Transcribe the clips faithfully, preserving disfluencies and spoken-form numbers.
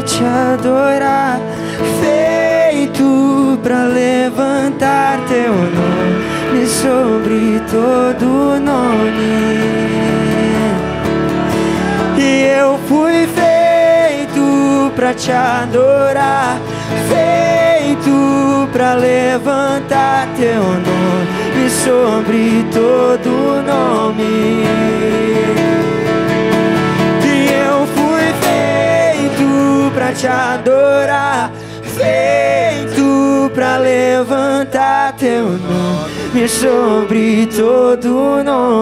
te adorar, feito pra levantar teu nome sobre todo nome. E eu fui feito pra te adorar, feito pra levantar teu nome sobre todo nome. E eu fui feito pra te adorar, feito pra levantar teu nome sobre todo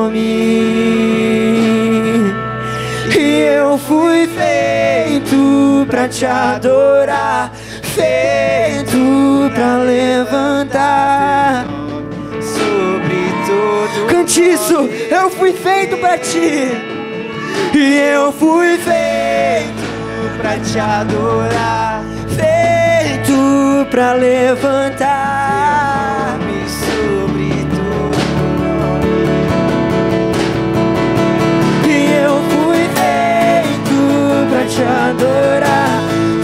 nome. E eu fui feito pra te adorar, feito pra levantar sobre todo. Cante isso, eu fui feito pra ti. E eu fui feito pra te adorar, feito pra levantar sobre todo. E eu fui feito pra te adorar,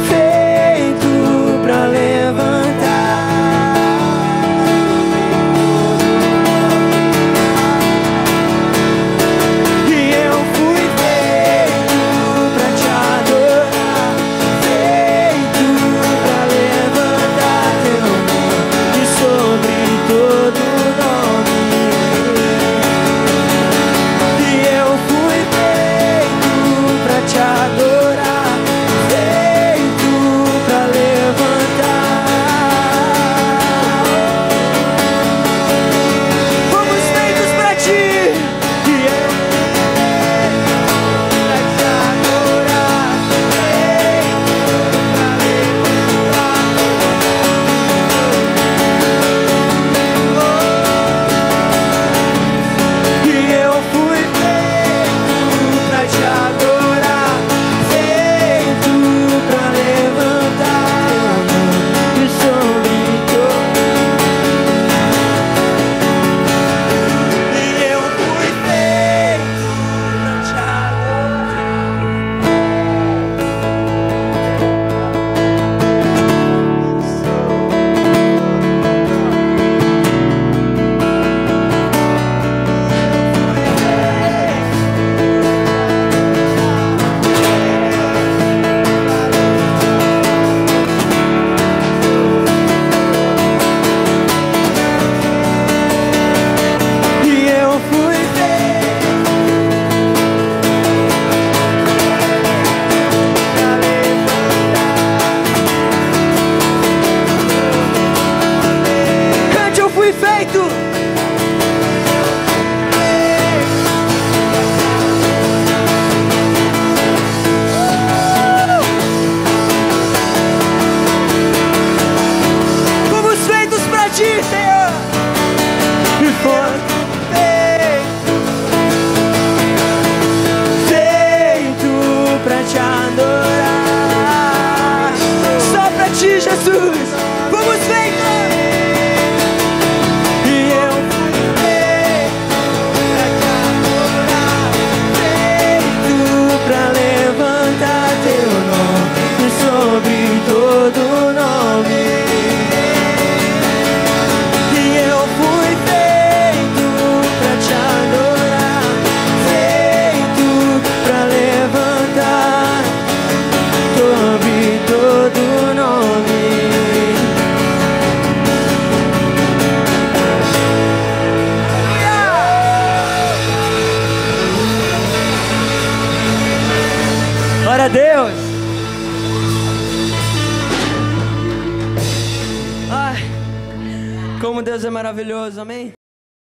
feito pra levantar. E eu fui feito pra te adorar, feito pra levantar teu nome sobre todo nome. E eu fui feito pra te adorar, feito pra levantar. Fomos feitos pra ti. E eu fui feito pra te adorar, feito pra levantar. E eu fui feito pra te adorar, feito pra levantar e sobre todo. E eu fui feito pra te E eu fui feito pra levantar. Cante, eu fui feito. Fomos feitos pra ti, Senhor. E foi feito pra te adorar, só pra ti, Jesus. Fomos feitos. E eu fui feito pra te adorar, feito pra levantar teu nome sobre todo nome. E eu fui feito pra te adorar, feito pra levantar sobre todo nome. Glória a Deus. Ai, como Deus é maravilhoso, amém?